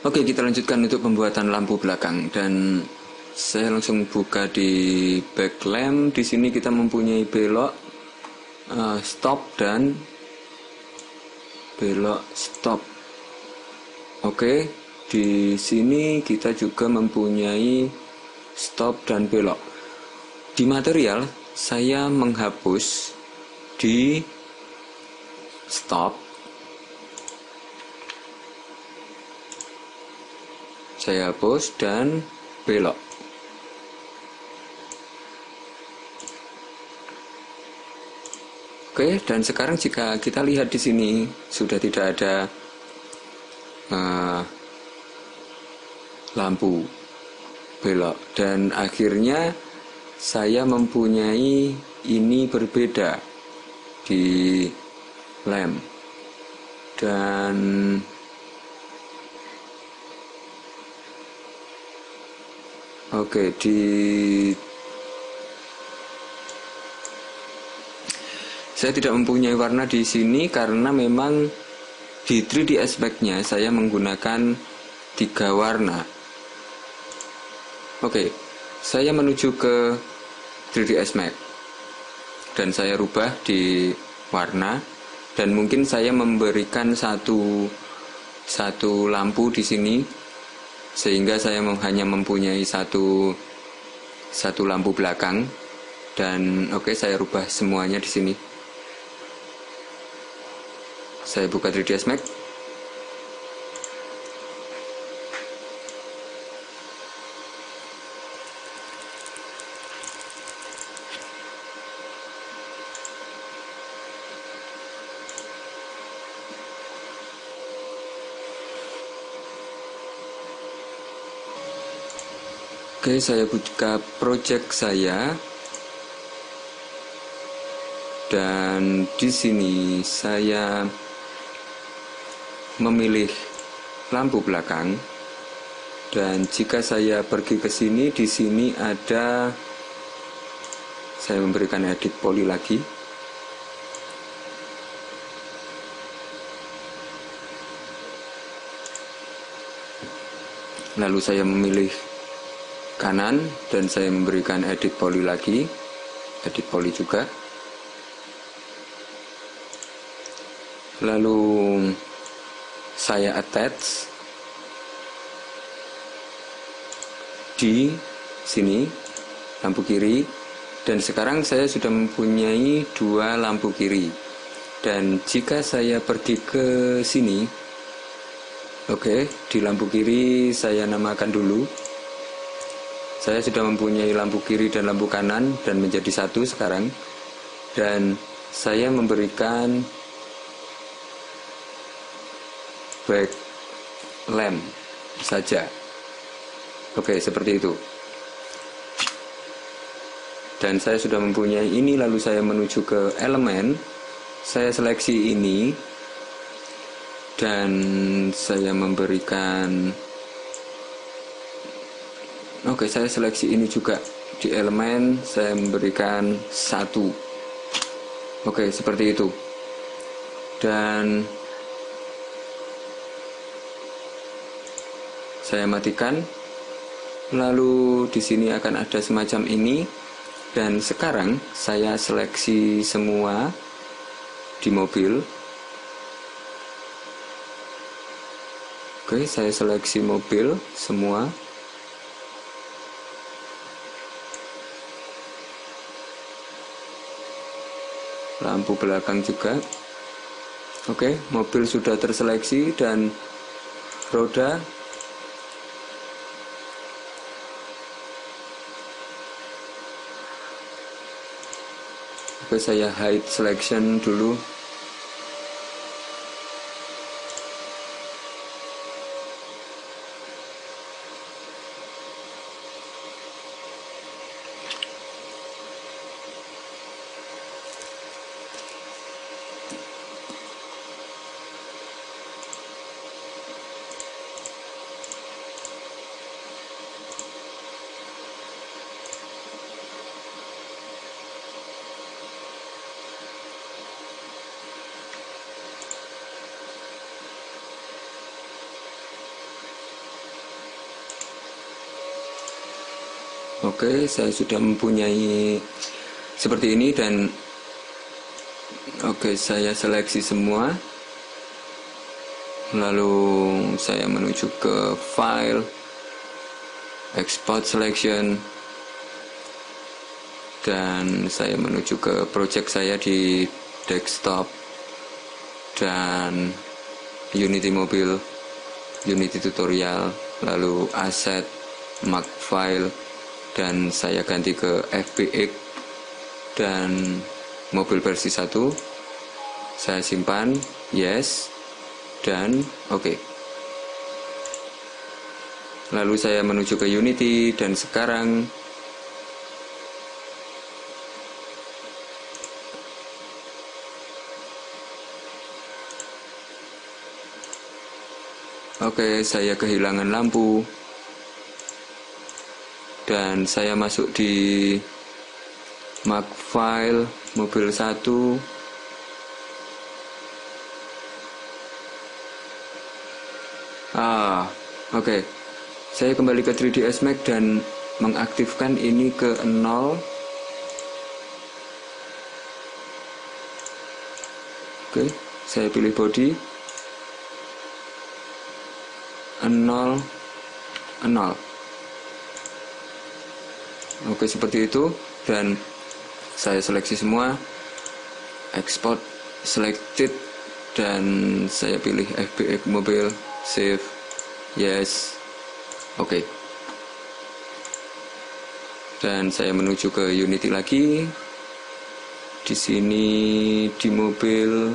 Oke, kita lanjutkan untuk pembuatan lampu belakang, dan saya langsung buka di back lamp. Di sini kita mempunyai belok, stop, dan belok stop. Oke, di sini kita juga mempunyai stop dan belok. Di material saya menghapus di stop. Saya hapus dan belok. Oke, dan sekarang jika kita lihat di sini sudah tidak ada lampu belok, dan akhirnya saya mempunyai ini berbeda di lem. Dan oke, saya tidak mempunyai warna di sini karena memang di 3D aspect-nya saya menggunakan 3 warna. Oke, saya menuju ke 3D aspect dan saya rubah di warna, dan mungkin saya memberikan satu lampu di sini sehingga saya hanya mempunyai satu lampu belakang. Dan oke, saya rubah semuanya di sini. Saya buka 3ds Max. Oke, saya buka project saya. Dan di sini saya memilih lampu belakang. Dan jika saya pergi ke sini, di sini ada, saya memberikan edit poly lagi. Lalu saya memilih kanan dan saya memberikan edit poly lagi, edit poly juga. Lalu saya attach di sini lampu kiri, dan sekarang saya sudah mempunyai 2 lampu kiri. Dan jika saya pergi ke sini, oke, di lampu kiri saya namakan dulu. Saya sudah mempunyai lampu kiri dan lampu kanan dan menjadi satu sekarang. Dan saya memberikan back lamp saja. Oke, seperti itu. Dan saya sudah mempunyai ini, lalu saya menuju ke elemen. Saya seleksi ini dan saya memberikan, oke, saya seleksi ini juga di elemen, saya memberikan 1. Oke, seperti itu. Dan saya matikan. Lalu di sini akan ada semacam ini. Dan sekarang saya seleksi semua di mobil. Oke, saya seleksi mobil semua. Lampu belakang juga. Oke, mobil sudah terseleksi dan roda. Oke, saya hide selection dulu. Oke, saya sudah mempunyai seperti ini dan oke, saya seleksi semua. Lalu saya menuju ke file, export selection, dan saya menuju ke project saya di desktop dan Unity Mobile, Unity Tutorial, lalu asset, mark file, dan saya ganti ke FBX dan mobil versi 1. Saya simpan, yes, dan oke. Lalu saya menuju ke Unity dan sekarang oke, saya kehilangan lampu dan saya masuk di mark file mobil 1. Oke. Saya kembali ke 3ds Max dan mengaktifkan ini ke 0. Oke, saya pilih body 0 0. Oke, seperti itu, dan saya seleksi semua, export selected, dan saya pilih FBX mobile, save, yes, oke. Dan saya menuju ke Unity lagi. Di sini di mobil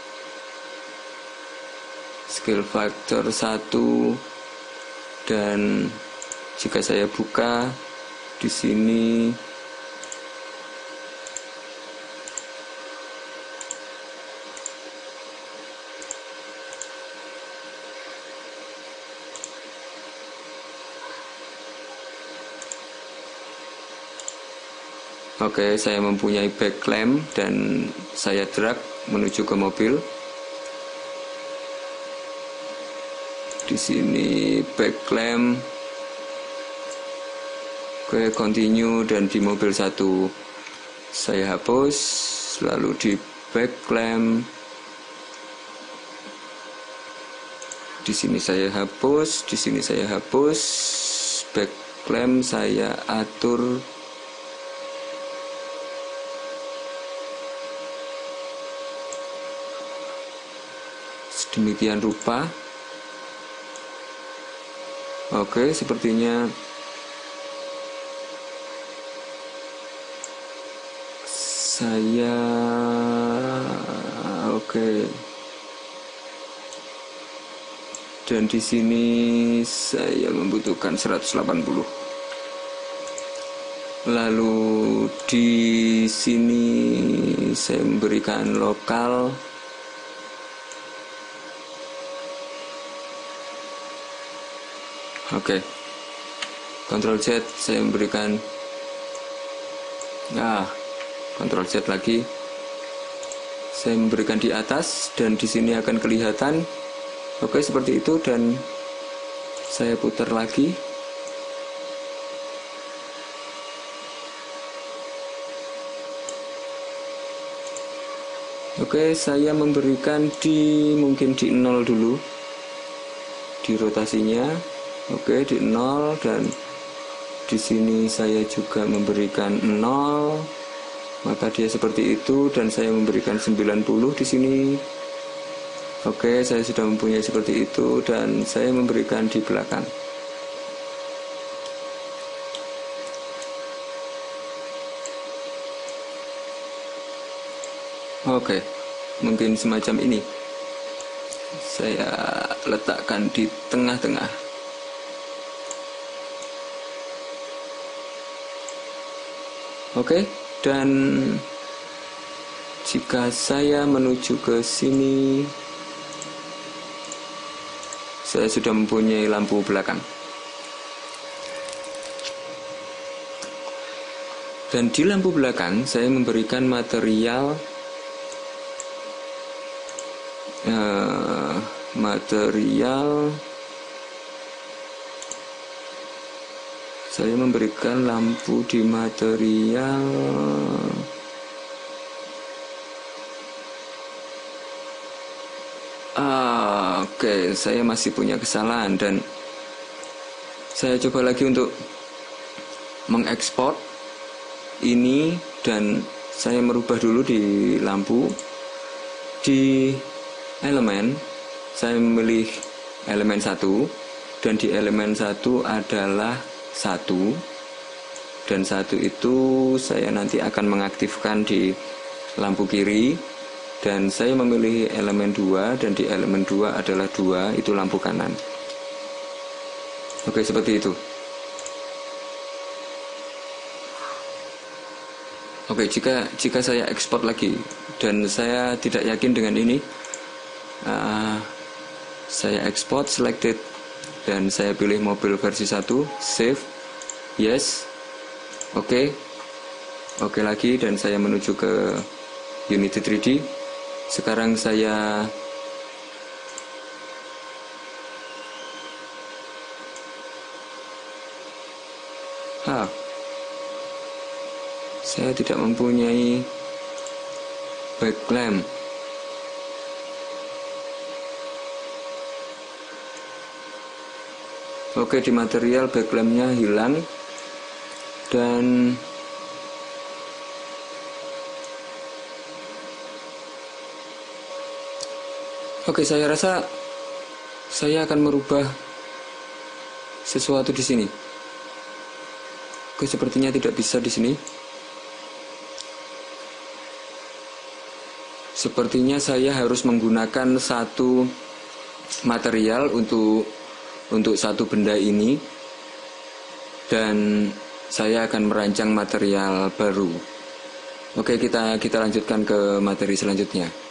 scale factor 1, dan jika saya buka di sini oke, saya mempunyai back clamp dan saya drag menuju ke mobil. Di sini back clamp, oke, continue, dan di mobil 1 saya hapus, lalu di back clamp, di sini saya hapus, di sini saya hapus, back clamp saya atur sedemikian rupa. Oke, sepertinya saya oke. Dan di sini saya membutuhkan 180. Lalu di sini saya memberikan lokal. Oke, Ctrl Z, saya memberikan Ctrl Z lagi, saya memberikan di atas, dan di sini akan kelihatan. Oke, seperti itu, dan saya putar lagi. Oke, saya memberikan mungkin di 0 dulu di rotasinya. Oke, di 0, dan di sini saya juga memberikan 0, maka dia seperti itu, dan saya memberikan 90 di sini. Oke, saya sudah mempunyai seperti itu, dan saya memberikan di belakang. Oke, mungkin semacam ini. Saya letakkan di tengah-tengah. Oke, dan jika saya menuju ke sini, saya sudah mempunyai lampu belakang. Dan di lampu belakang saya memberikan material saya memberikan lampu di material. Oke, saya masih punya kesalahan dan saya coba lagi untuk mengekspor ini dan saya merubah dulu di lampu. Di elemen saya memilih elemen 1 dan di elemen 1 adalah 1 dan 1 itu saya nanti akan mengaktifkan di lampu kiri. Dan saya memilih elemen 2 dan di elemen 2 adalah 2, itu lampu kanan. Oke, seperti itu. Oke, jika saya ekspor lagi dan saya tidak yakin dengan ini, saya ekspor selected dan saya pilih mobil versi 1, save, yes, oke lagi dan saya menuju ke Unity 3D. Sekarang saya tidak mempunyai backlamp. Oke, di material backlampnya hilang dan oke, saya rasa saya akan merubah sesuatu di sini. Oke, sepertinya tidak bisa di sini. Sepertinya saya harus menggunakan satu material untuk satu benda ini dan saya akan merancang material baru. Oke, kita lanjutkan ke materi selanjutnya.